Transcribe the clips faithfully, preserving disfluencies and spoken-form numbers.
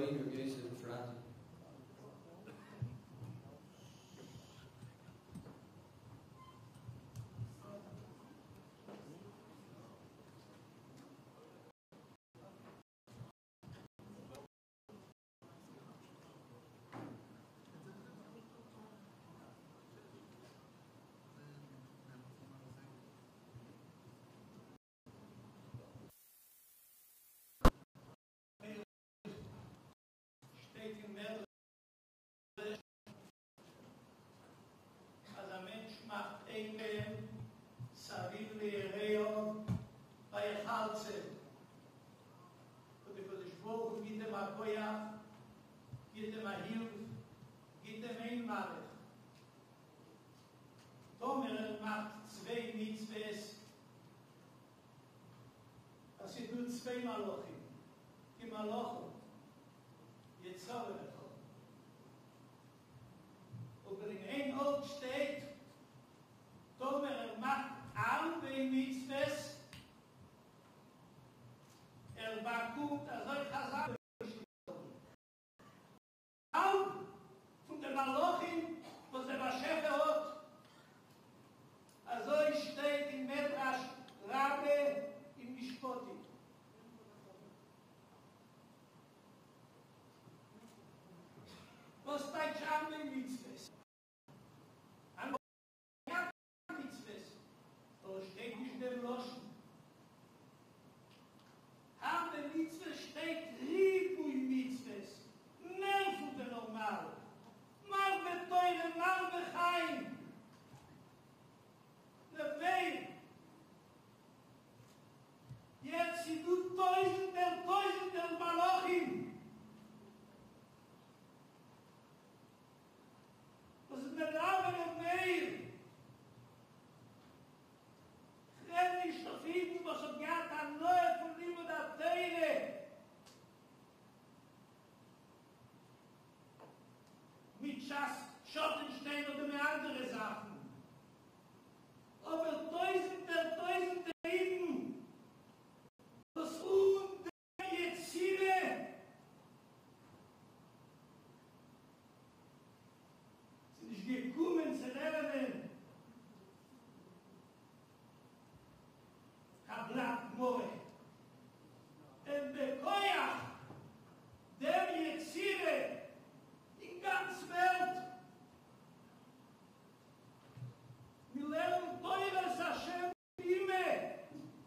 Rabbeinu Rabbi Yosef Efrati. Steht in mehreren, als ein Mensch macht Ehem, Saviv Le'ereo, bei Echalze. Und die Kodesh Baruch gibt ihm ein Koyach, gibt ihm ein Hilf, gibt ihm ein Malech. Tomer macht zwei Mitzvahs, das sind nur zwei Malochim. Die Malochim, jetzt haben wir das. Und in einem Ort steht, Tomer er macht alle Mitzvahs, er bakut, also ich habe auch von der Malochim, was der Bashefe hat. Also ich steht in Medrash Rabbe in Mishpoti. Was bei Jamle Mitzvahs? An Mitzvahs. Da steht nicht der Loschen. An der Mitzvah steht Ribui Mitzvahs. Mehr von der Normal. Mal beteure, mal bechaim. Der Wein. Jetzt sind du tausender, tausender Malachim. Das ist der Name der Wein. Ich rede nicht auf ihn, was er gehört an Neue von ihm und der Teire. Mit Schass, Schottenstein oder mit anderen Sachen. Aber tausender, tausender Leben, das und der Jetzire, sind nicht gekommen zu lernen. Kablat More. Und Bekoyach, der Jetzire, in ganz Welt, wir lernen teures Hashem Ime.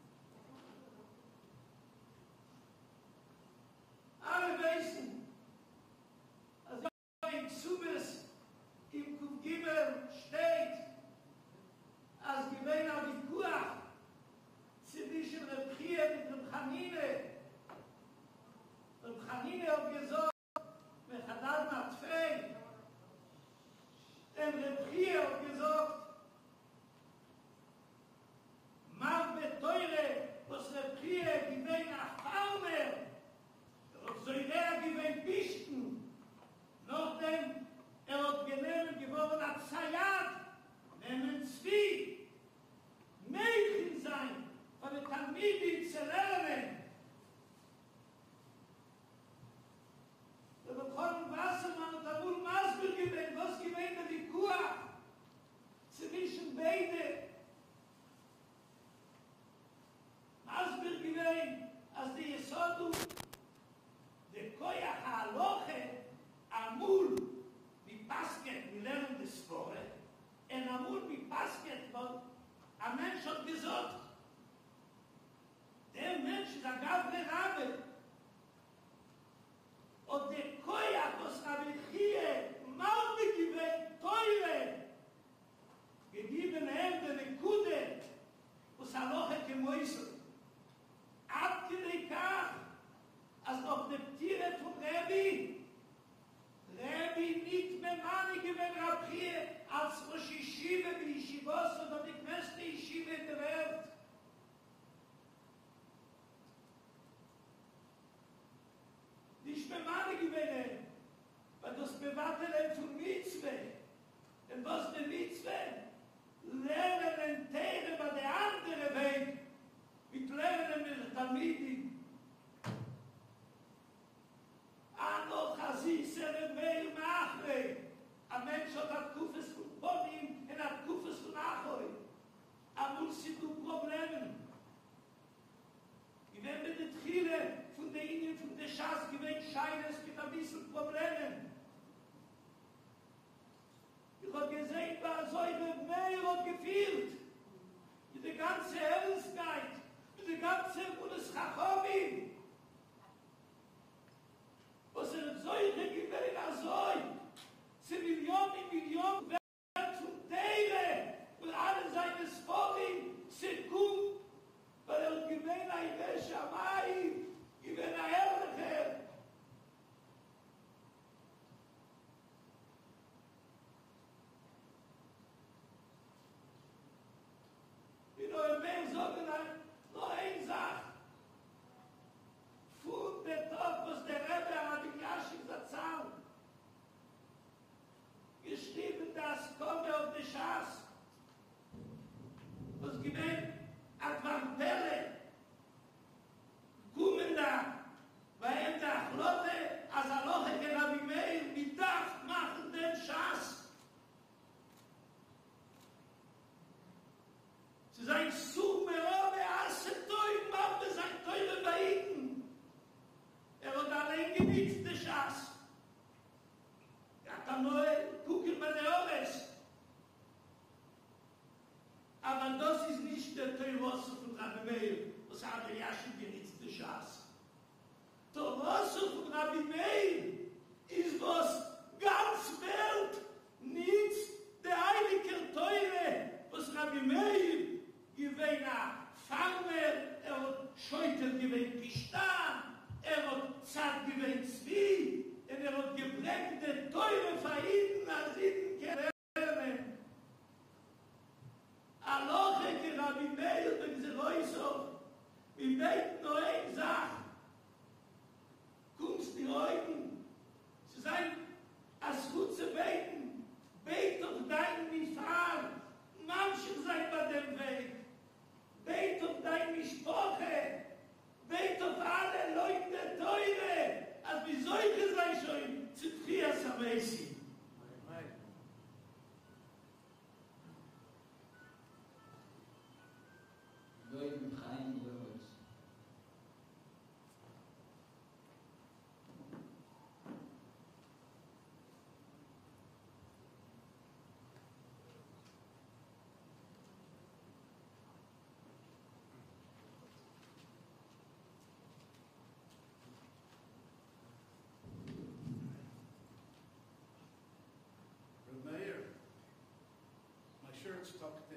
Alle wissen, als in Zubes im Kuvgiber steht, als gewähner die Kuach zwischen dem Chier mit dem Chanine. Dem Chanine hat gesagt, mit Hadar Matfei, dem Chier hat gesagt, Mar beteure, was der Prier gewinnt nach Farmer, und so er gewinnt Bischten, nachdem er hat genommen geworden als Zayat, nehmen Zwie, Mädchen sein, von den Talmidin zu lernen. Da bekommen Wassermann und Abul Masber gewinnt, was gewinnt er die Kuah, zwischen beide, Masber gewinnt, als die Yesodu, der Koyach HaLoche, Amul, wie Pasket, wir lernen das Spore, und Amul, wie Pasket, weil ein Mensch hat gesagt, der Mensch ist ein Gavre Rabbe, und der Koyach, was Rabbi Chie, Malbe gewinnt, teure, gegeben Hände, eine Kude, was HaLoche kemoisel, abgelegt, als ob der Tiere von Rebbe, Rebbe nicht mehr Mannige, wenn Rabbi als Rosh Yeshiva, wie Yeshivos oder die größte Yeshiva in der Welt. Nicht mehr Mannige, wenn er, weil das bewattelt von Mitzvah. Denn was der Mitzvah? Lernen den Teire bei der anderen Weg, mit Lernen mit der Talmidin. Ah, no, a Mensch hat hat Kufes von Ponim und hat Kufes von Achoi. Amul sie du Problemen. Ich werde mit den Tchile von der Indien, von der Schaß gewinnt scheinen, es gibt ein bisschen Probleme. Ich habe gesehen, war so ein Meer und gefühlt. Mit der ganzen Herrlichkeit, mit der ganzen Bundeschachomi. Was er solche gewinnt, also sie Millionen, Millionen werden zum Teile und alle seine Sporin, sie kommen, weil er gewinnt ein Wäschamai, gewinnt ein Herrlicher. Ich know, im Meer sagen, nur eine Sache. Von der Tag, was der Rebbe hat die Klaschik erzählt, geschrieben, das komme auf die Schaß. Was gewinnt, Advantelle, kommen da, weil der Flotte, als er noch ein Rabbi Meir, mit Dach machen den Schaß. Sie sagen, such mir auf, er hasse Teug, mach mir sein Teure bei Ihnen. Er hat allein genitzt, der Schaß. Er hat dann nur Kuchen bei der Ores. Aber das ist nicht der Teurwasser von Rabbi Meir, was hat der Jaschen genitzt, der Schaß. Der Wasser von Rabbi Meir ist was ganz Welt nichts der heilige Teure, was Rabbi Meir gewinnt a Farmer, er hat Scheuter gewinnt Pistan, er hat Zad gewinnt Zwie, und er hat gebrägte Teure verhitten, als ihnen Kernen. Aloche ke Rabbi Meir, wenn sie Reusov, wir beten nur eine Sache, kommst die Augen, sie sagen, als gut zu beten, bet auf deinen Mifar, manche seid bei dem Weg, bet auf deine Mischproche, bet auf alle Leute der Teure, als wie solche sei schon zu Trias Amesi. Leute mit Chaim Röhrs. Shirt's tucked in.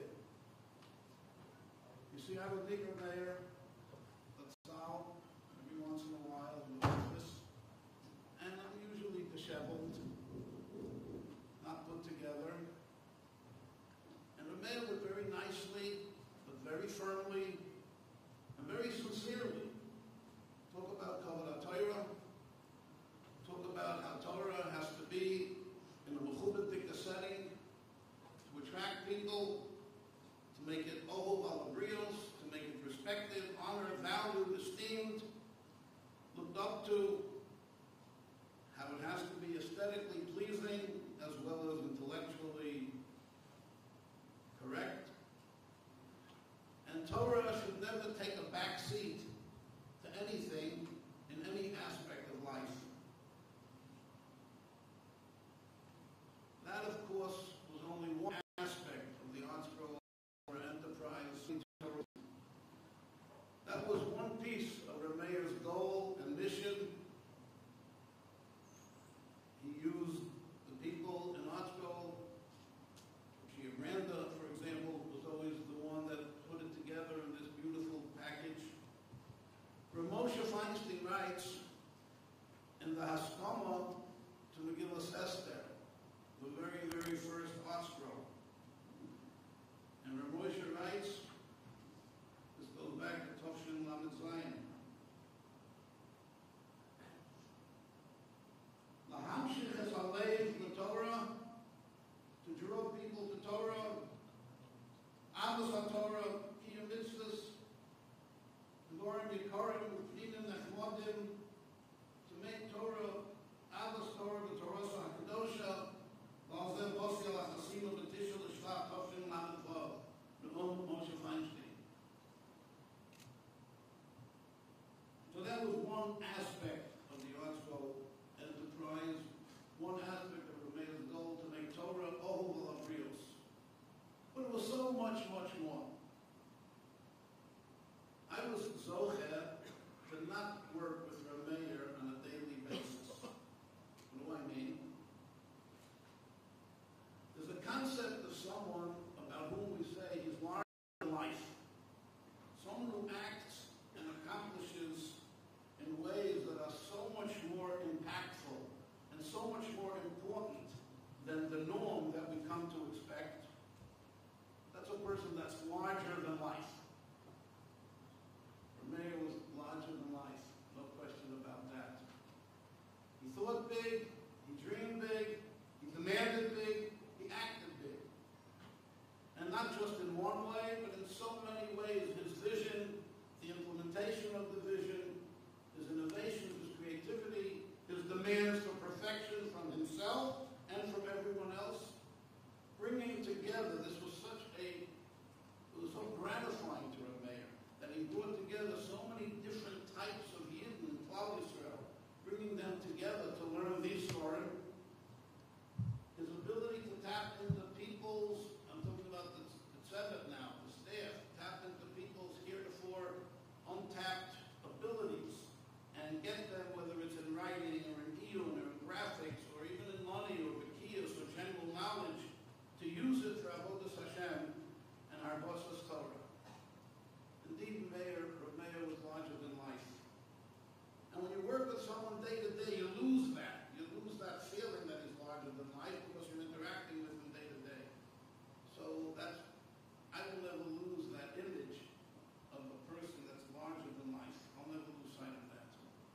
You see, I would leave her there, that's out every once in a while in the office, and I'm usually disheveled, not put together. And the mayor would very nicely, but very firmly, and very sincerely talk about Kavod HaTorah, talk about how Torah has to be in a mechubadik setting, to attract people, to make it old alabrios, to make it respected, honored, valued, esteemed, looked up to, how it has to be aesthetically pleasing as well as intellectually correct. And Torah should never take a back seat to anything in any aspect of life. That, of course, was only one aspect of the ArtScroll enterprise. That was one piece of Rameir's goal and mission. He used the people in ArtScroll. Randa, for example, was always the one that put it together in this beautiful package. Rav Moshe Feinstein writes in the Haskama to Megillas Esther, the very, very first ArtScroll. And Rav Moshe writes, this goes back to Toshin Lamed Zayin. Lahamshich es alev the Torah, to draw people to Torah, Abbas HaTorah, Kiyum Mitzvahs, Gorim Yikarim, Pninim Nechmodim, to make Torah, Abbas Torah, the Torah HaKadosha, Lal together, this was such a, it was so gratifying to a mayor that he brought together so many different types of Yidden in Klal Yisrael, bringing them together to learn the story. His ability to tap into people's, I'm talking about the, the tzedek now, the staff, tap into people's heretofore untapped abilities and get them, whether it's in writing or in iyun or in graphics or even in money or bakiyas or general knowledge, to use it for Avodas Hashem and our Bosas Torah. Indeed, Mayor, Mayor was larger than life. And when you work with someone day to day, you lose that. You lose that feeling that he's larger than life because you're interacting with him day to day. So that's, I will never lose that image of a person that's larger than life. I'll never lose sight of that.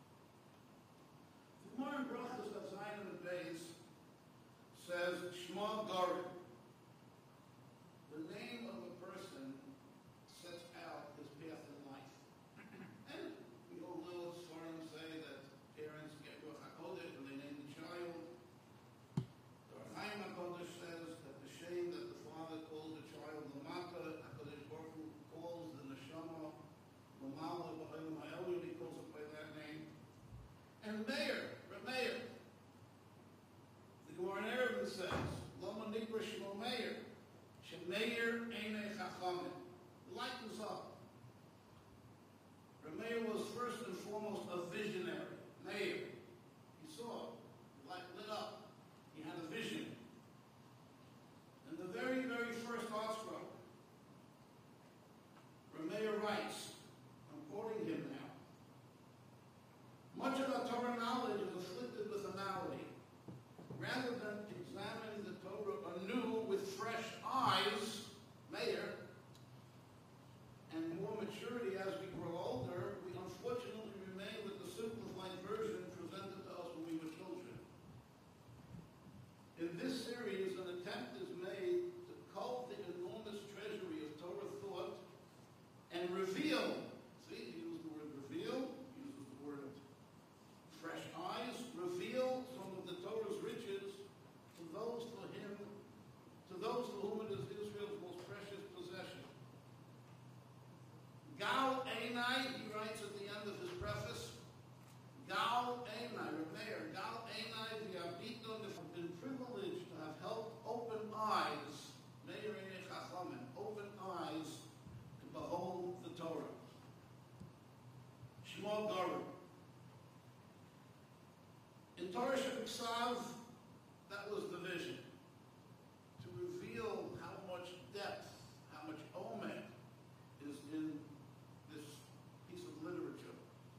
The Gemara in Brachos of Zion and Beis says, Shema Gorin. The name of a person sets out his path in life. And we all know it's foreign to say that parents get Ruach HaKodesh and they name the child. The Chaim HaKodesh says that the shame that the father calls the child Lamata, HaKodesh Baruch Hu calls the Neshama Lamala B'Hayim Ha'elyon, he calls it by that name. And Meir, Rameir, the Gemara in Eruvin says, Lama Nikra Shmo Meir, Shemeir Einei Chachamim. Lightens up. Rameir was first and foremost a visionary. Meir, he saw, light lit up. He had a vision. And the very, very first art scroll, Rameir writes, I'm quoting him now, much of our Torah knowledge is afflicted with a malady. Rather than examine the Torah anew with fresh eyes, Meir, and more maturity as we grow older, we unfortunately remain with the simplified version presented to us when we were children. In this series, an attempt is made to cull the enormous treasury of Torah thought and reveal, see, he used the word reveal, he uses the word fresh eyes, reveal some of the Torah's riches to those for him, to those for whom it is Israel's most precious possession. Gal Einai, he writes at the end of his preface, Gal Einai, Rameir, Gal Einai, the Abiton, have been privileged to have helped open eyes, Meir Einei Chachamim, open eyes to behold the Torah. Shmo Gorin. In Torah Shebiksav, that was the vision. To reveal how much depth, how much omed is in this piece of literature.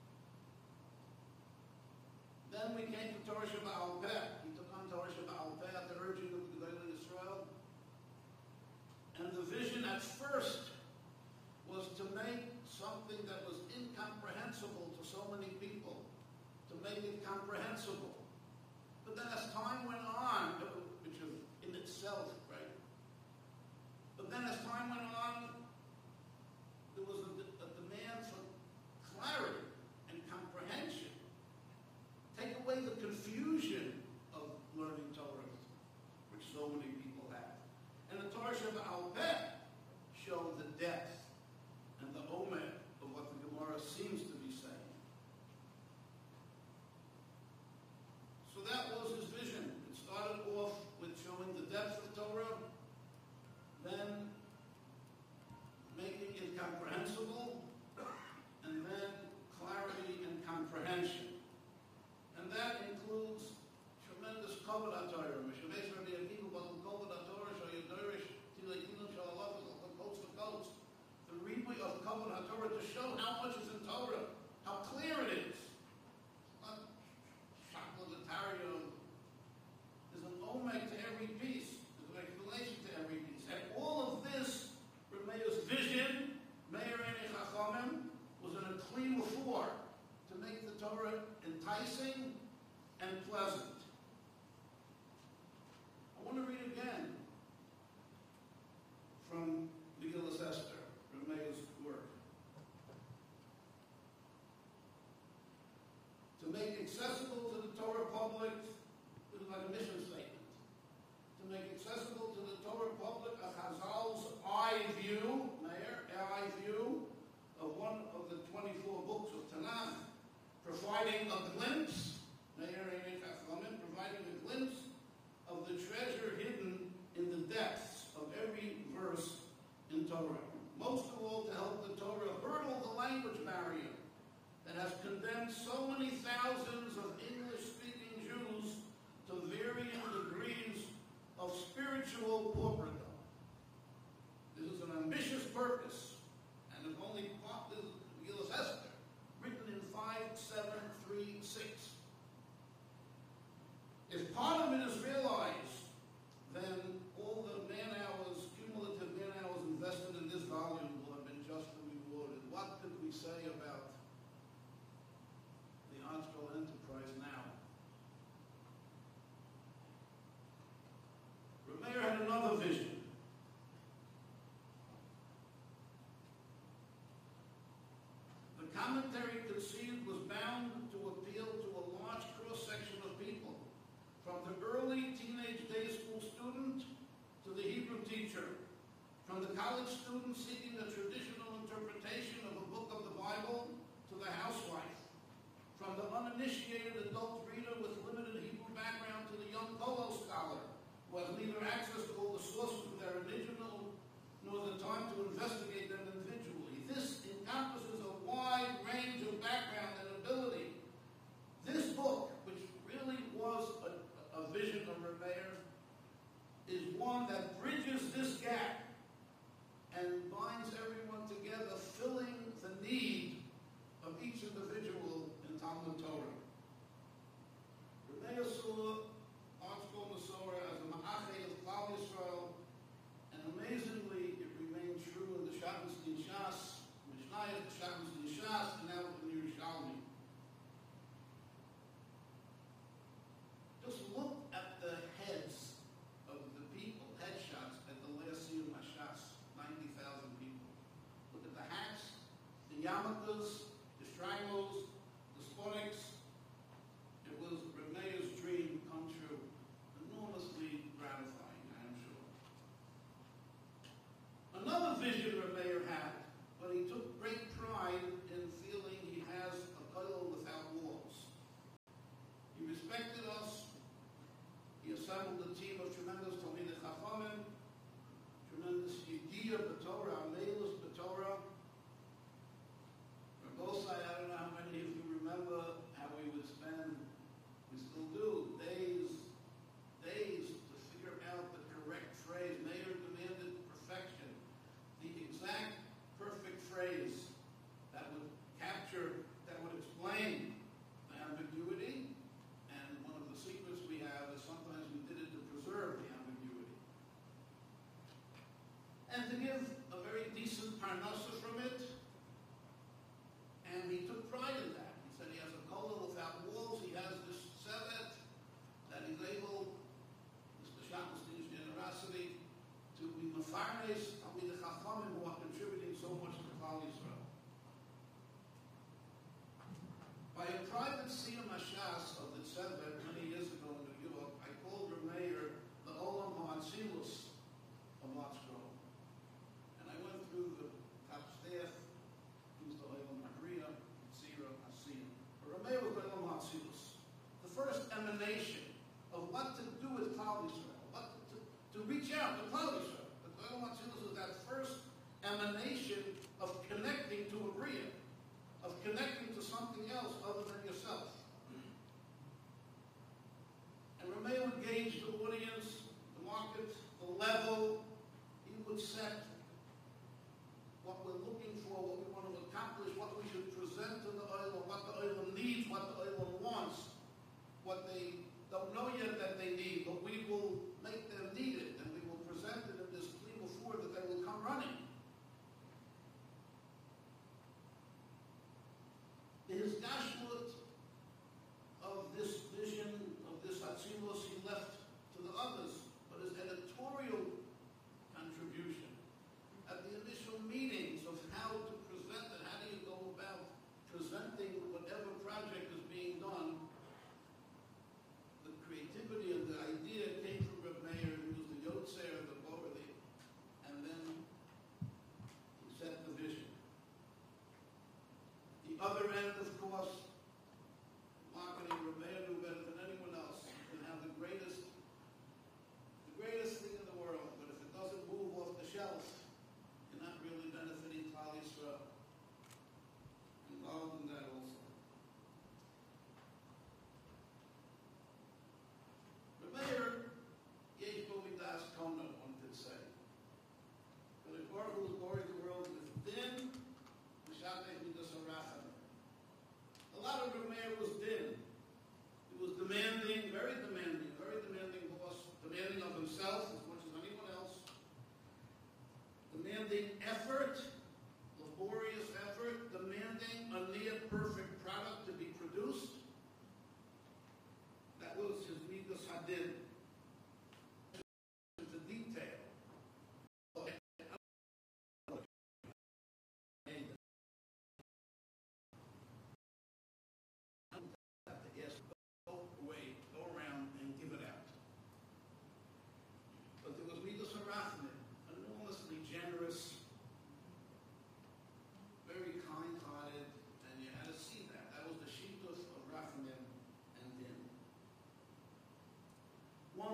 Then we came to Torah Sheba'al Peh. He took on Torah Sheba'al Peh at the urging of the Gedolei Yisrael. And the vision at first was to make something that was incomprehensible to so many people, to make it comprehensible. But then as time went on, which is in itself, right? But then as time went on, there was a, a demand for clarity and comprehension. Take away the confusion of learning Torah, which so many people have. And the Torah Sheba'al Peh showed the depth and the omed of what the Gemara seems to be saying. So that was his vision. It started off with showing the depth of Torah, then making it comprehensible, and then clarity and comprehension. And that includes tremendous kavod HaTorah. Mishamesh Rabbi Akiva Baal kavod HaTorah shal yidorish tileitinu shal alafas al coats for coats. The ribui of kavod HaTorah to show how much is in Torah, how clear it is. Not Shaklatarium. There's an omed to every piece. There's an explanation to every piece. And all of this, Rameir's vision, Meir Einei Chachamim, was in a clean before to make the Torah enticing and pleasant. I want to read again from Megillas Esther, Rameir's work. To make accessible to the Torah public, this is like a mission statement. To make accessible to the Torah public a providing a glimpse, Meir Eini Chachamim, providing a glimpse of the treasure hidden in the depths of every verse in Torah. Most of all, to help the Torah hurdle the language barrier that has condemned so many thousands of English-speaking Jews to varying degrees of spiritual pauperdom. This is an ambitious purpose, and if only part of Megillas Esther, written in five seven three six. If part of it is realized, then all the man hours, cumulative man hours invested in this volume will have been justly rewarded. What could we say about the Archbell enterprise now? Rameir had another vision. The commentary conceived was bound to appeal to a large cross-section of people, from the early teenage day school student to the Hebrew teacher, from the college student seeking a traditional interpretation of a book of the Bible to the housewife, from the uninitiated adult reader with limited Hebrew background to the young Kollel scholar who has neither access to all the sources of their original nor the time to investigate them individually. This encompasses a wide range of background and ability. This book, which really was a, a vision of Rameir, is one that bridges this gap and binds everyone together, filling the need of each individual in Talmud Torah. Rameir saw Archbell Masorah as a ma'achei of Klal Yisrael, and amazingly, it remained true in the Shabbos Din Shas, Mishnayos, the Shabbos Din Shas, and now in Yerushalmi. Just look at the heads of the people, headshots at the last Siyum Hashas, ninety thousand people. Look at the hats, the yarmulkes, the strangles, the sponics. It was Rameir's dream come true. Enormously gratifying, I am sure. Another vision Rameir had, but he took great pride in feeling he has a kollel without walls. He respected us. He assembled a team of tremendous Talmidei Chachamim, tremendous Yediyah B'Torah, Amelus B'Torah. Rabosai, I don't know how many of you remember how we would spend, we still do, days, days to figure out the correct phrase. Meir demanded perfection. The exact perfect phrase that would capture, that would explain the ambiguity. And one of the secrets we have is sometimes we did it to preserve the ambiguity. And to give a very decent parnasa from it. And he took pride in that. He said he has a kollel without walls. He has this sevet that he's able, Mister Shackleton's generosity, to be mefarnes Talmidei Chachamim who are contributing so much to Klal Yisrael. By a private Siyum Hashas of the Sevet many years ago in New York, I called Rameir the Olam HaAtzilus of Archbell. And I went through the top staff, who's the Olam HaBriya, Tzira, Asiyah. But Rameir was the Olam HaAtzilus, the first emanation of what to do with Klal Yisrael, what to, to reach out to Klal Yisrael. The Olam HaAtzilus is that first emanation of connecting to a Briya, of connecting to something else other than yourself. And Rameir would gauge the audience, the market, the level. He would set what we're looking for, what we want to accomplish, what we should present to the Olam, what the Olam needs, what the Olam wants, what they don't know yet that they need, but we will make them need it, and we will present it in this plea before that they will come running. His dashboard of this vision, of this Atzilus, he left to the others, but his editorial contribution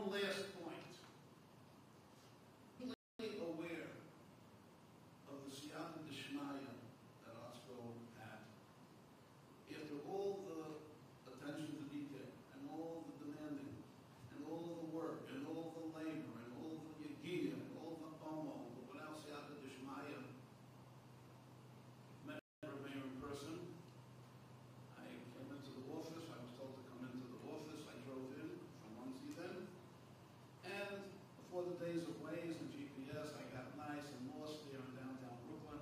one last point. Really aware of the siyata d'shmaya that Otzko had. After all the attention to detail, and all the demanding, and all the work, and all the labor, and all the yagiyah, and all the omo, but without siyata d'shmaya, met Rameir in person. I came into the office. I was told to come into the office. I drove in from Monsey then. And before the days of Waze and G P S, I got nice and lost there in downtown Brooklyn.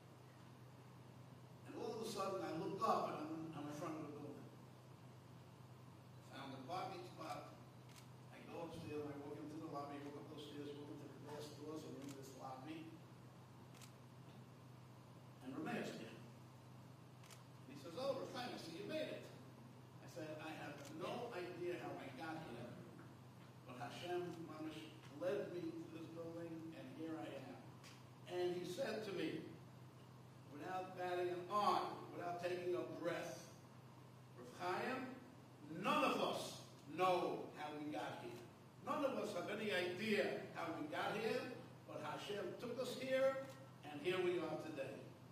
And all of a sudden, I looked up and I'm, I'm in front of the building. Found a parking spot. I go upstairs, I walk into the lobby, walk up those stairs, walk into the glass doors, and into this lobby. And Rameir's there. He says, "Oh, Rafaim, I see you made it." I said, "I have no idea how I got here, but Hashem Mamish led me to this building, and here I am." And he said to me, without batting an eye, without taking a breath, "Rav Chaim, none of us know how we got here. None of us have any idea how we got here, but Hashem took us here, and here we are today."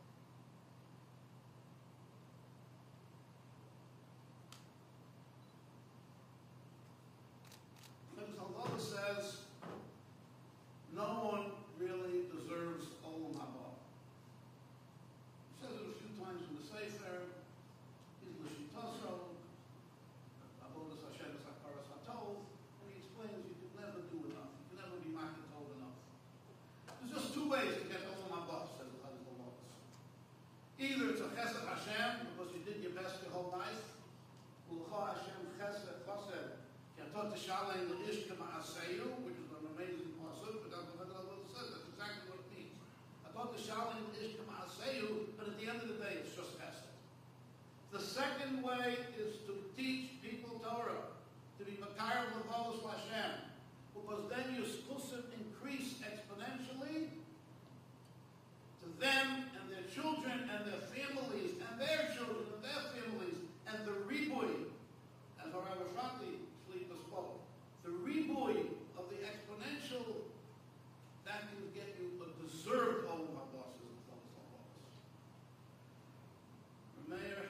Because Allah says, no one really deserves Olam Haba. He says it a few times in the Sefer. He's L'shitaso, Avodas Hashem is Hakaras HaTov, and he explains you can never do enough. You can never be makatov enough. There's just two ways to get Olam Haba, says the Chazal Laws. Either it's a Chesed Hashem, because you did your best your whole life. Ulcha Hashem Chesed Chesed. Yatot Shalei L'Ishka Ma'aseyu, which is an amazing pasuk, but that's what Allah says. That's exactly what it means. Yatot Shalei L'Ishka Ma'aseyu, but at the end of the day, it's just Chesed. The second way is to teach people Torah, to be Makar L'Vos Hashem, because then your schusim increase exponentially to them and their children and their families and their children and their families and the riboy, as our Rabbi Shati Shlita spoke, the riboy of the exponential, that can get you a deserved Olam Haba, says the Chazal Laws. Rameir,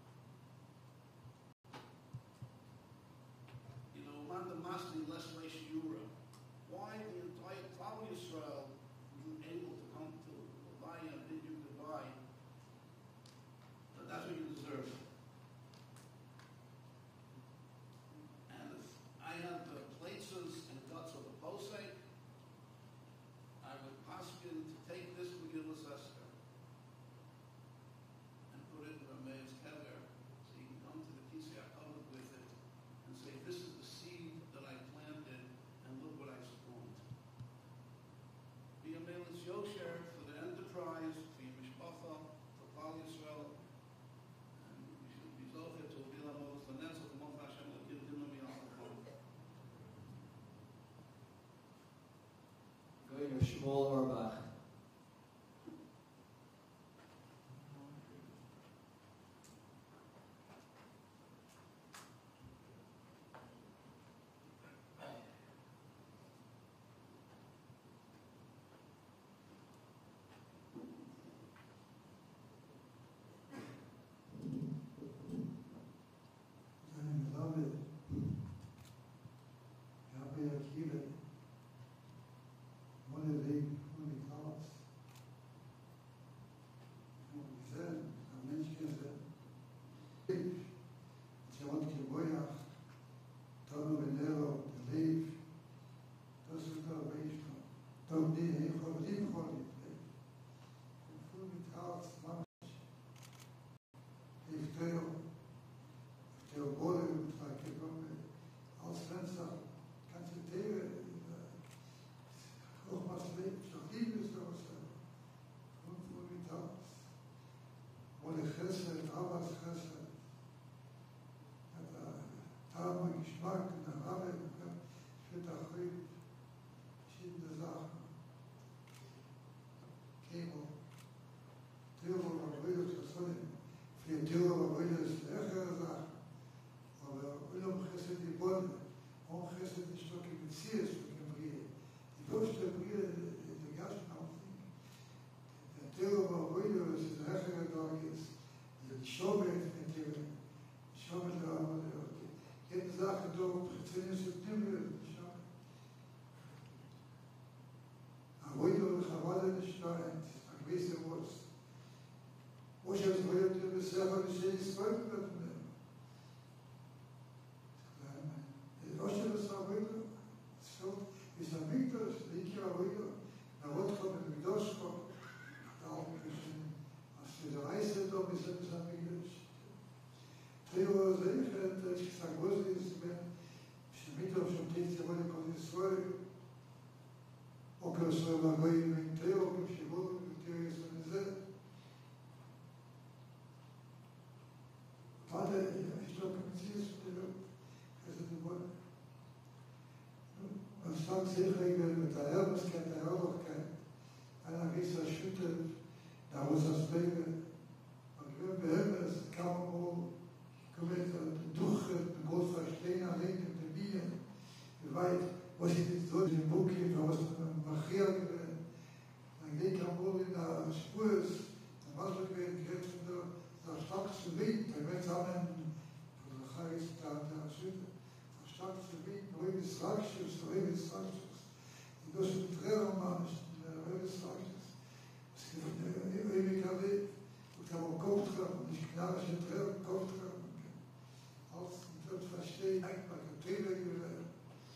you know, man the Masli Leslie Shiura, why the entire Klal Yisrael wasn't able to come to Levaya and bid you goodbye, but that's what you deserve. And if I had the places and guts of the posek, I would ask you to take this Megillas Esther and put it in Rameir's kever, so you can come to the Kisei HaKavod with it and say, "This is the seed that I planted, and look what I spawned." Be a Melis Yosher for the enterprise, for your Mishpacha, for Klal Yisrael, and we should be Zocher to Avil HaMolos L'Netzach L'Mot Hashem L'Kir Dimno Mi'Alachon. Going to Shmuel Orbach. I love it. Rabbi Akiva, one of the, one of the Teo so la goyim in Teo, Shivu, Teo Yisonizet. Vater, ich glaube, Sie ist Teo, es ist ein Wort. Man sagt sicher, mit der Erbeskeit, der Ehrlichkeit, einer gewisser Schüttel, da muss das Leben, und wir behören es, kann man wohl, kommen durch, groß verstehen, allein in der Bibel, wie weit, was ich jetzt so in dem Buch gibt, was man Machia gewinnt, dann geht man wohl in der Spur, dann was wir gewinnt, jetzt von der, der stärkste Wind, der wird zusammen, von der Chais, der, der Schüttel, der stärkste Wind, wo ich das Ragschuss, wo ich das Ragschuss, die das mit Drehroman ist, der Rödes Ragschuss, es gibt eine ewige Weg, und kann man Kopf haben, nicht klar, ich hätte Drehroman Kopf haben, als ich das verstehe, einfach ein Thema gewinnt,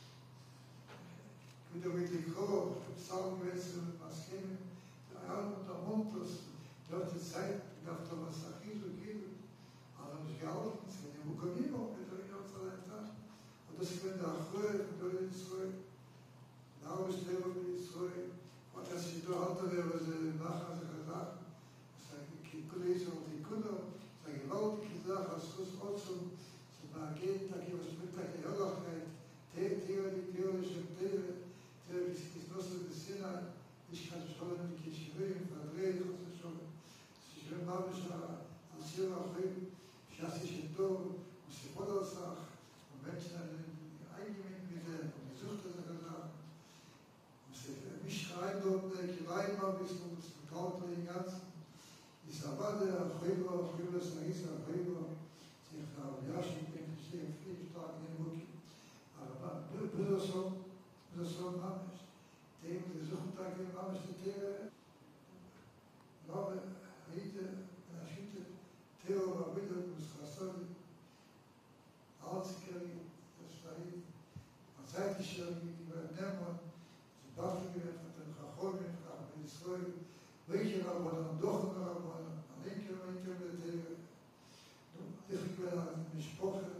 wieder mit dem Chor, Psalmwechsel, Maschinen, der Arm und der Montus, dort die Zeit, darf da was Achizu geben, aber nicht gehalten, es wird immer kommen, mit der ganzen Tag. Und das wird der Achöre, der Israel, der Ausleber mit Israel, und das ist der andere, was sie nachher gesagt haben, das ist ein Kulisse und die Kunde, das ist eine gewaltige Sache, als das trotzdem, so da geht, da gibt es mit der Gehörlichkeit, Theorie, theorische Theorie, Theorie ist nur so ein bisschen ein, ich kann schon mit Kirchwein, verdreht, das ist schon, das ist schon mal als Jürgen Film, klassische Ton, und sie Vordersach, und Menschen eingemein mit der, und gesucht das gesagt, und sie mich rein dort, die rein war, bis zum Vertrauten den ganzen, ich sage, der Februar, Februar, das ist der Februar, ich sage, ja, ich denke, ich stehe viel stark in den Rücken, aber Brüderson, Brüderson Mamesh, dem gesucht Tag in Mamesh der Tere, Rabe, Riete, Naschitte, Theo war wieder, das Rassoli, Alzikeri, das Schwein, Azaikischeri, die war Nermon, die Baffelgewert hat den Chachomim, Chachom Israel, welche Rabban, doch ein Rabban, an den Kilometer der Tere, ich bin an den Sprache,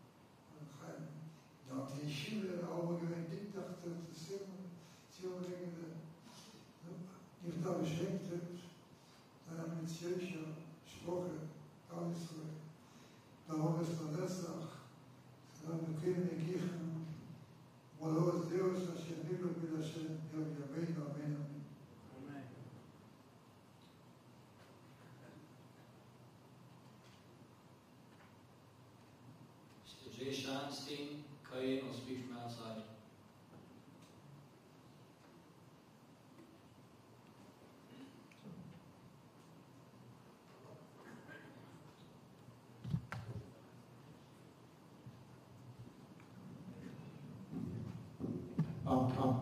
dat die Schule auch gewinnt, ich dachte, das ist immer, sie umregende, die da beschränkt wird, eine militärische Sprache, alles so. Darum ist man das auch, dann bekommen die Kirchen, wo los Deus, das ist Bibel, wie das ist, ja, Amen, Amen, Amen. Jay Shanstein, Kayin will speak from outside. Um, um.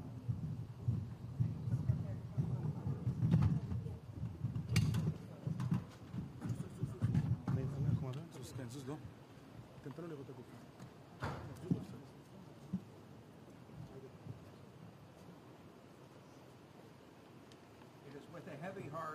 It is with a heavy heart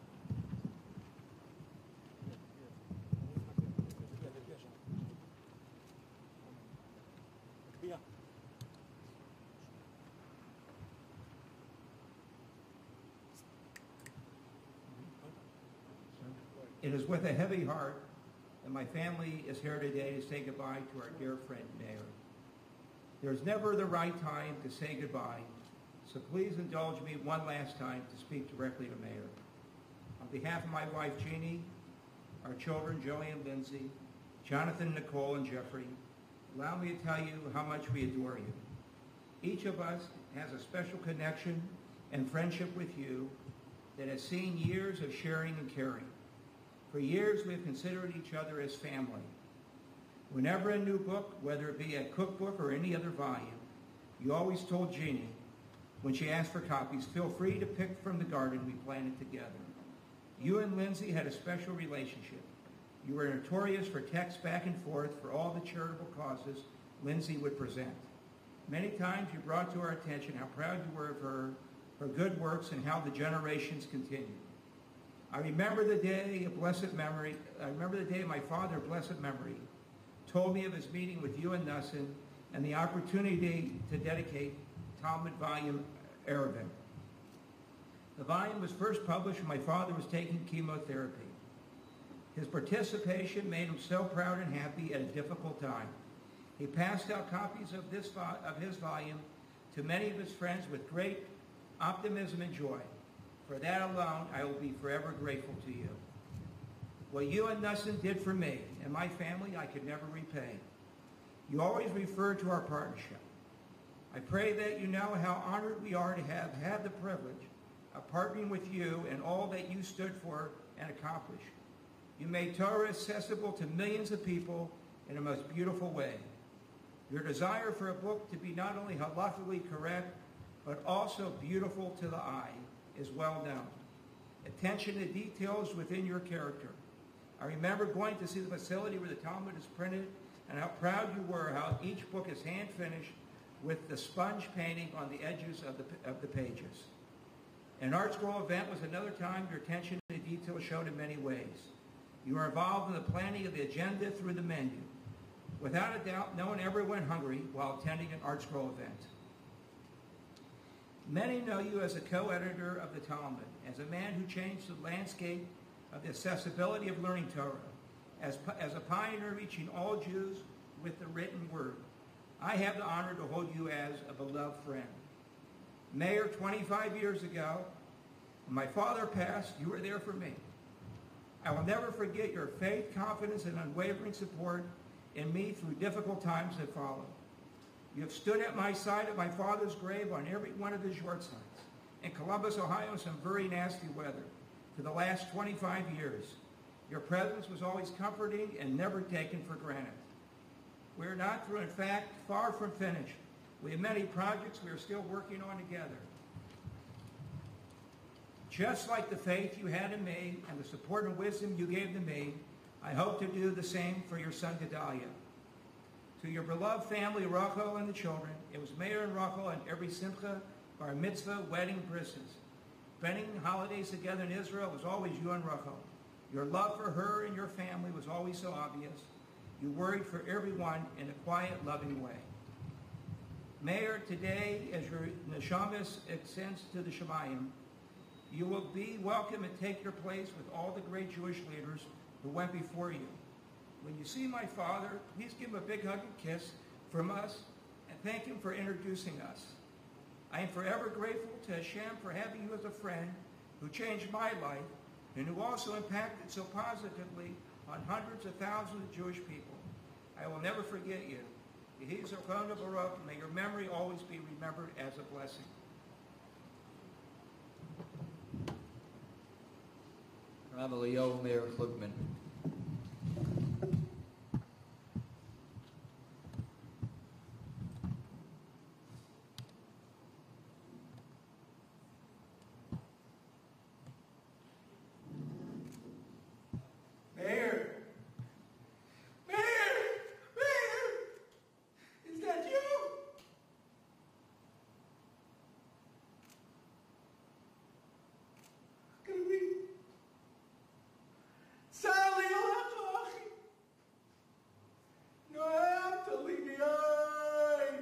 It is with a heavy heart that my family is here today to say goodbye to our dear friend, Mayor. There's never the right time to say goodbye, so please indulge me one last time to speak directly to Mayor. On behalf of my wife, Jeannie, our children, Joey and Lindsay, Jonathan, Nicole, and Jeffrey, allow me to tell you how much we adore you. Each of us has a special connection and friendship with you that has seen years of sharing and caring. For years, we have considered each other as family. Whenever a new book, whether it be a cookbook or any other volume, you always told Jeannie, when she asked for copies, feel free to pick from the garden we planted together. You and Lindsay had a special relationship. You were notorious for texts back and forth for all the charitable causes Lindsay would present. Many times you brought to our attention how proud you were of her, her good works, and how the generations continued. I remember the day of blessed memory, I remember the day my father, blessed memory, told me of his meeting with you and Nussin and the opportunity to dedicate Talmud volume Erevin. The volume was first published when my father was taking chemotherapy. His participation made him so proud and happy at a difficult time. He passed out copies of, this vo of his volume to many of his friends with great optimism and joy. For that alone, I will be forever grateful to you. What you and Nussin did for me and my family, I could never repay. You always refer to our partnership. I pray that you know how honored we are to have had the privilege of partnering with you in all that you stood for and accomplished. You made Torah accessible to millions of people in a most beautiful way. Your desire for a book to be not only halakhically correct, but also beautiful to the eye is well known. Attention to details within your character. I remember going to see the facility where the Talmud is printed and how proud you were how each book is hand-finished with the sponge painting on the edges of the, of the pages. An Art Scroll event was another time your attention to detail showed in many ways. You were involved in the planning of the agenda through the menu. Without a doubt, no one ever went hungry while attending an Art Scroll event. Many know you as a co-editor of the Talmud, as a man who changed the landscape of the accessibility of learning Torah, as, as a pioneer reaching all Jews with the written word. I have the honor to hold you as a beloved friend. Mayor, twenty-five years ago, when my father passed, you were there for me. I will never forget your faith, confidence, and unwavering support in me through difficult times that followed. You have stood at my side at my father's grave on every one of his yortzeits. In Columbus, Ohio, some very nasty weather. For the last twenty-five years, your presence was always comforting and never taken for granted. We are not through, in fact, far from finished. We have many projects we are still working on together. Just like the faith you had in me and the support and wisdom you gave to me, I hope to do the same for your son Gedalia. To your beloved family, Rachel and the children, it was Meir and Rachel and every simcha, bar mitzvah, wedding, brisses. Spending holidays together in Israel was always you and Rachel. Your love for her and your family was always so obvious. You worried for everyone in a quiet, loving way. Meir, today, as your neshamas extends to the Shemayim, you will be welcome and take your place with all the great Jewish leaders who went before you. When you see my father, please give him a big hug and kiss from us and thank him for introducing us. I am forever grateful to Hashem for having you as a friend who changed my life and who also impacted so positively on hundreds of thousands of Jewish people. I will never forget you. Yehi Zechron Baruch, may your memory always be remembered as a blessing. Rabbi Leo Meir Klugman. Mayor! Mayor! Mayor! Is that you? Can we... Sally Alachi! No have to leave behind!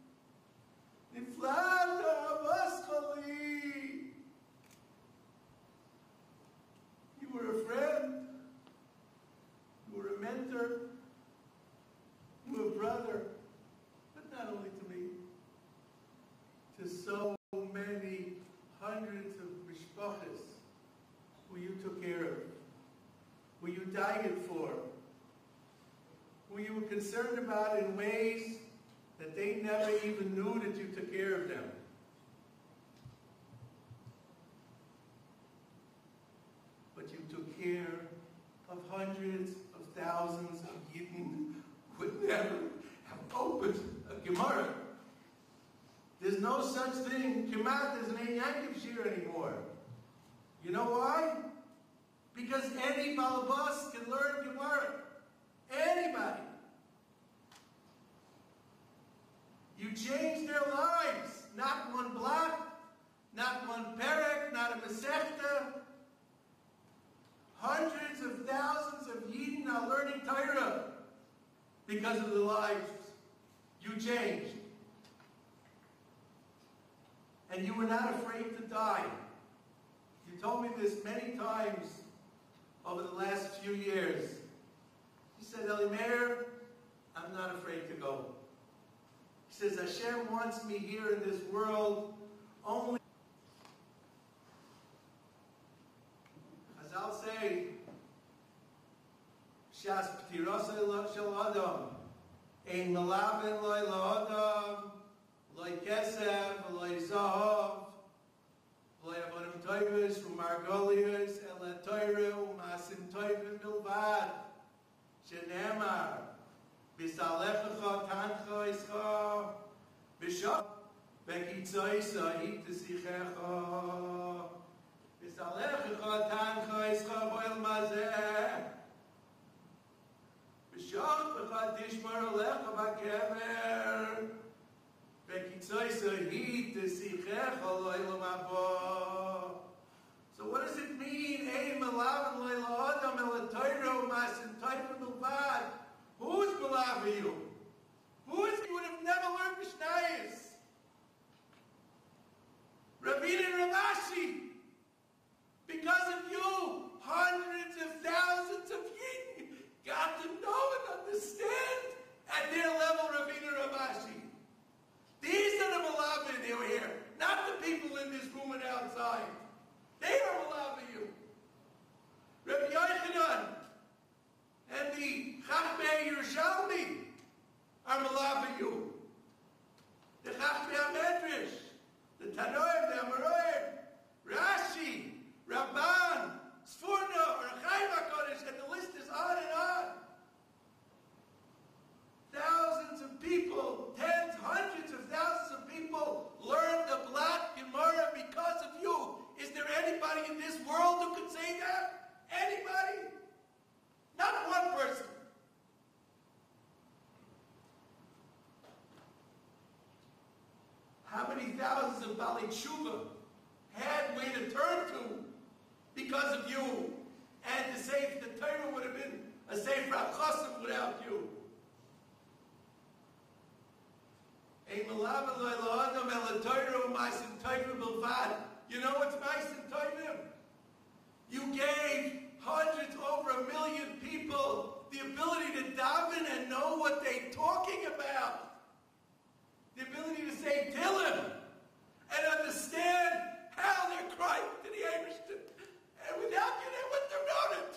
Niflata Vaskali! You were a friend. You were a mentor. You were a brother. But not only to me, to so many hundreds of mishpachas who you took care of, who you died for, who you were concerned about in ways that they never even knew that you took care of them. But you took care of hundreds of thousands of Yidden who would never have opened a Gemara. There's no such thing, Kemat, as an Ein Yaakov Shir anymore. You know why? Because any Balabas can learn Gemara. Anybody. You changed their lives. Not one block, not one perek, not a Masechta. Hundreds of thousands of Yidden are learning Torah because of the lives you changed. and you were not afraid to die. You told me this many times over the last few years. He said, Eli Meir, I'm not afraid to go. He says, Hashem wants me here in this world only. As I'll say, Shas P'tirosei Shel Adam, Ein Melaven Loi L'Adam, Loi Kesef, Loi Zahav, Loi Avodim Toivos, U'Margolios, Ele Torah, U'Masim Toivim Bilvad, Shenemar, B'Salechecha Tancha Ischa, B'Shach, B'Kitzoisa Hitesichecha, B'Salechecha Tancha Ischa, V'Oil Mazeh, B'Shach B'Cha Tishmar Alecha B'Kever, B'Kitzoisa Hitesichecha, L'Olam Haba. So what does it mean? Ein Melaven Loi L'Adam El Torah U'Masim Toivim Bilvad. Who's Malavi you? Who is you would have never learned Mishnayos? Ravina and Ravashi. Because of you, hundreds of thousands of Yidden got to know and understand at their level Ravina and Ravashi. These are the Malavi they were here, not the people in this room and outside. They are Malavi you. Rabbi Yochanan and the Chachmei Yerushalmi are Malaviyu. The Chachmei HaMedrash, the Tanoim, the Amoraim, Rashi, Ramban, Sforno, Rechaim HaKodesh, and the list is on and on. Thousands of people, tens, hundreds of thousands of people learned the Black Gemara because of you. Is there anybody in this world who could say that? Anybody? Not one person. How many thousands of Bali Tshuva had way to turn to because of you? And to say the Torah would have been a Sefer HaChassim without you. Ein Melaven Loi L'Adam El Torah U'Masim Toivim Bilvad. You know what's Masim Toivim? You gave hundreds, over a million people, the ability to daven and know what they're talking about. The ability to say Tehillim and understand how they're crying to the Eibishter. And without you, they wouldn't have known it.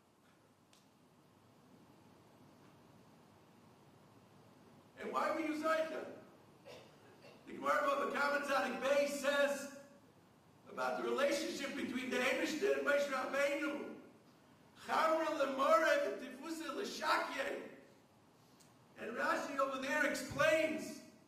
And why were you Zaycha? The Gemara of the Kamatzadik Bey says about the relationship between the Eibishter and Moshe Rabbeinu. And Rashi over there explains,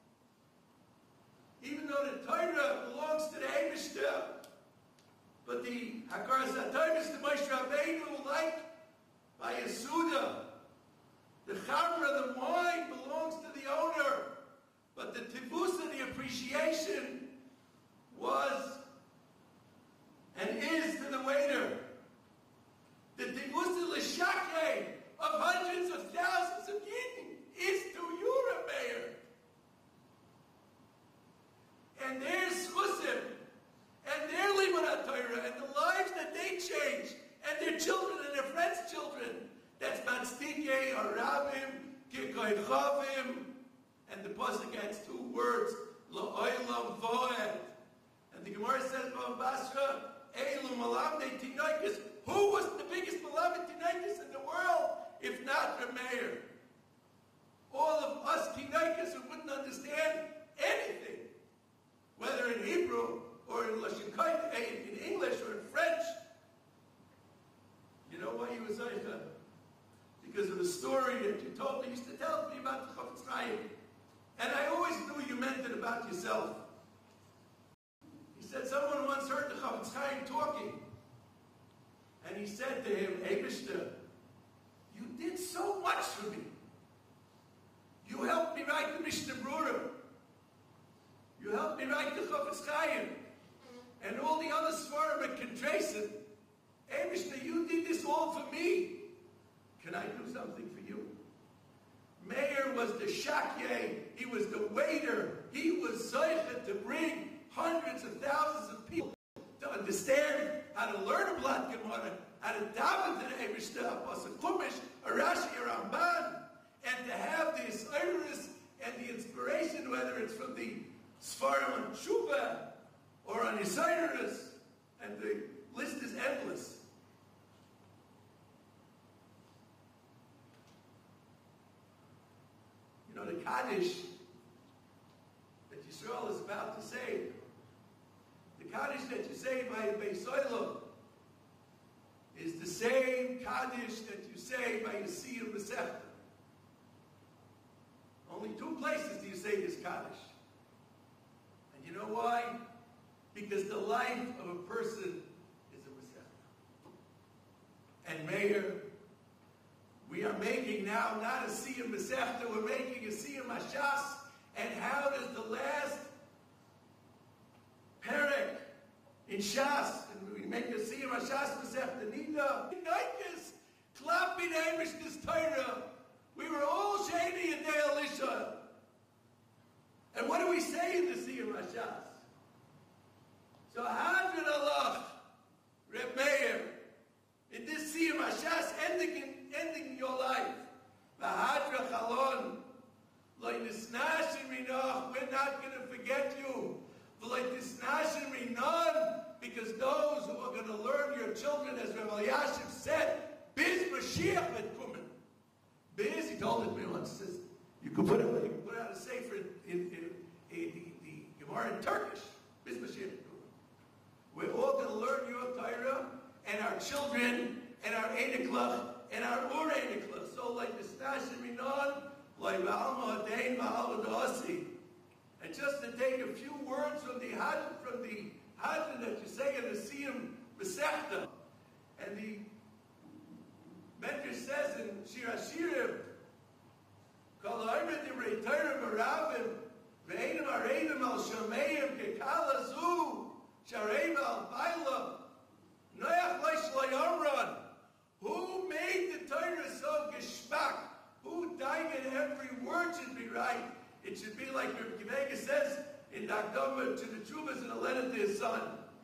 even though the Torah belongs to the Eibishter, but the Hakaras HaTorah is to Moshe Rabbeinu, like by Yesuda. The Chamra, the wine, belongs to the owner, but the Tivusa, the appreciation, was and is to the waiter. The Tivusa L'Shakeh of hundreds of thousands of Yidden is to you, Meir. And their Schusim, and their Limud Torah, and the lives that they change, and their children and their friends' children, that's Matzdikei, Arabim, Kikoy Chavim, and the Pasuk adds two words, La'olam Voed. And the Gemara says, Basra, Eilu Malamdei Tinoikus. Who was the biggest beloved Tinoikus in the world, if not Meir? All of us Tinoikus who wouldn't understand anything, whether in Hebrew or in Lashon Kodesh, in English or in French. You know why he was Zaycha? Because of the story that you told me, you used to tell me about the Chofetz Chaim. And I always knew you meant it about yourself. He said someone once heard the Chofetz Chaim talking. And he said to him, Eibishter, you did so much for me. You helped me write the Mishnah Brura. You helped me write the Chofetz Chaim. And all the other Svarim at Kendreisen. Eibishter, you did this all for me. Can I do something for you? Meir was the shakyeh. He was the waiter. He was Zaycha to bring hundreds of thousands of people to understand how to learn a Blat Gemara, how to daven to the Eibishter, a Pasuk Chumash, a Rashi, a Ramban, and to have the Iris and the inspiration, whether it's from the Sfarim on Tshuva or on Isiris, and the list is endless. You know, the Kaddish that Yisrael is about to say, the Kaddish that you say by Beis Olam is the same Kaddish that you say by Yisiyah Masechta. Only two places do you say this Kaddish. And you know why? Because the life of a person is a Masechta. And Meir, we are making now not a Siyam Masechta, we're making a Siyam Hashas. And how does the last Perek in Shas, and we make a Siyam Hashas Masechta Nida, Nikes, Klappin Eibishter's Torah. We were all shady in Dei Elisha. And what do we say in the Siyam Hashas? So Hadron Allah, Reb Meir, in this Siyam Hashas, ending in, ending your life. V'hadra Chalon, Loi Nisnashim Rinach, we're not going to forget you. V'loi Nisnashim Rinan, because those who are going to learn your children, as Reb Elyashiv said, Biz Mashiach et Kumen. Biz, he told it me once, says, you could put it, you could put out a sefer in, in, in, in the, the Gemara in Turkish. Biz Mashiach et Kumen. We're all going to learn your Torah, and our children, and our Eidiklach, and our Ur Eidiklach. So like the Snashim Minon, like Ba'alma Hadain, Ba'al Adasi. And just to take a few words from the Hadron, from the Hadron that you say in the Siyam Masechta, and the Medrash says in Shir HaShirim, Kol ha'omer divrei Torah b'ravim, ve'enim arevim al shameim kekala zu, shareim al bailam, noach leish loyomron. Who made the Torah so geschmack? Who died in every word should be right? It should be like Rabbi Akiva says in Dakdama to the Chuvas in a letter to his son.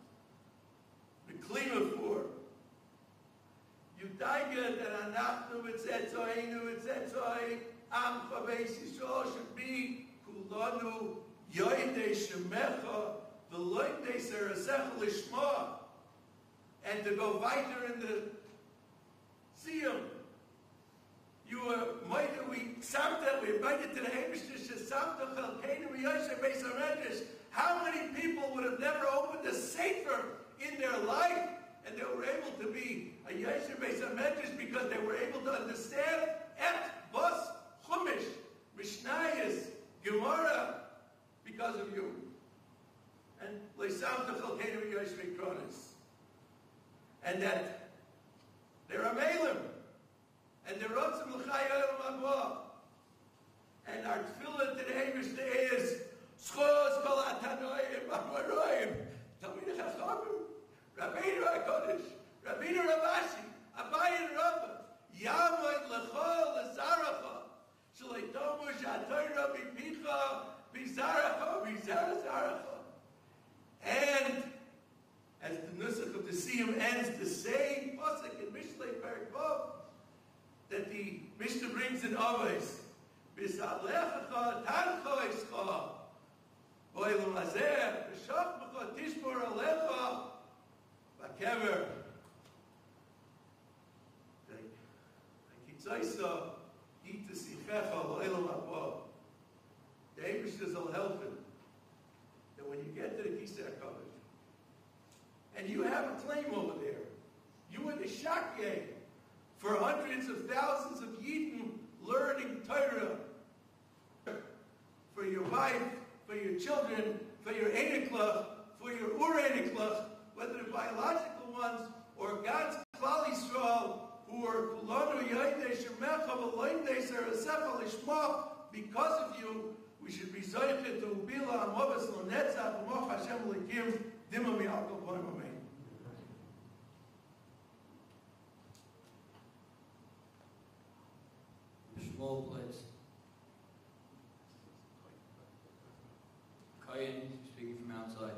The Klima for. You died that anachnu etzetzoinu etzetzoi am chaveis Yisrael should be kulanu yoidei shemecha v'loidei serasecha lishma. And to go weiter in the Siyam. You were mighty, we samta, we invited to the Eibishter, Shesamta Chalkeinu Yosef Beis HaMedrash. How many people would have never opened a sefer in their life, and they were able to be a Yosef Beis HaMedrash because they were able to understand Et, Bos, Chumash, Mishnayos, Gemara, because of you. And Lesamta Chalkeinu Yosef Kronis. And that there are Melim. And the Rotzim L'chai Olam Haba. And our tefillah to the Eibishter is Schos Kol HaTanoim Amaroim. Talmidei Chachamim, Rabbeinu HaKodesh, Rabbeinu Ravashi, Abaye and Rava, Yamoid L'chol L'zaracha, Shalei Tomu Sh'atorah B'picha B'zaracha B'zara Zaracha. And as the Nusach of the Siyam ends, the same pasuk in Mishlei Perek Vav, that the Mishnah brings in Avos. B'salechacha tanchoischa boilam hazeh b'shachmacha tishmor alecha b'kever. Ha'kitzaisa ita sichecha lo'ilam haba. The Eibishter will help him that when you get to the Kisei HaKadosh, and you have a claim over there, you were the Shakyeh for hundreds of thousands of Yidden learning Torah, for your wife, for your children, for your Eidiklach, for your Ur Eidiklach, whether the biological ones or God's Klal Yisrael, who are Kulanu Yaidei Shemecha V'loidei Serasecha Lishma. Because of you, we should be Zoichet to Ubila Amovas Lonetzach V'moch Hashem L'kim Dima Mi'akol Poim Amen. Shmuel Blitz. Kayin, speaking from Mount Zion.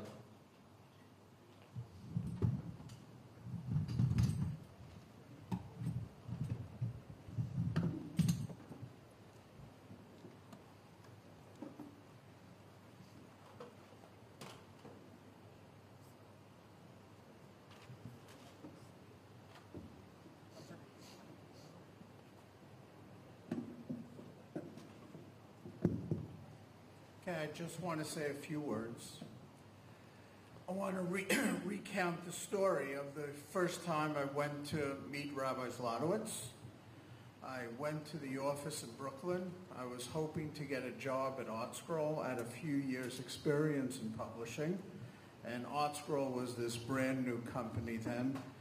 Okay, I just want to say a few words. I want to re recount the story of the first time I went to meet Rabbi Zlotowitz. I went to the office in Brooklyn. I was hoping to get a job at ArtScroll. I had a few years experience in publishing, and ArtScroll was this brand new company then.